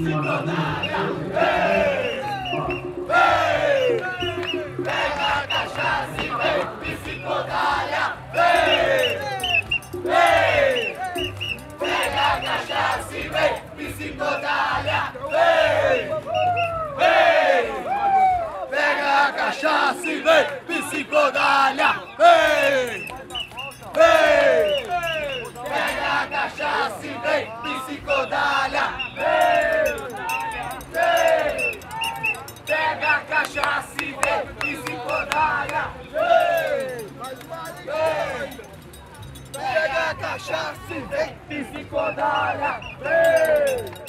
psicodália, vem, vem, pega a cachaça e vem, psicodália, vem, vem, pega a cachaça e vem, psicodália, vem, vem, pega a cachaça e vem, psicodália, vem, vem, pega a cachaça e vem, psicodália, vem, vem, pega a cachaça e vem, psicodália, vem, vem, pega a cachaça e vem, psicodália, vem.